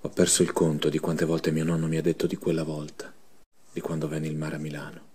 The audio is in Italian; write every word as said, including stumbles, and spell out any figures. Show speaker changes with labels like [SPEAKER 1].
[SPEAKER 1] Ho perso il conto di quante volte mio nonno mi ha detto di quella volta, di quando venne il mare a Milano.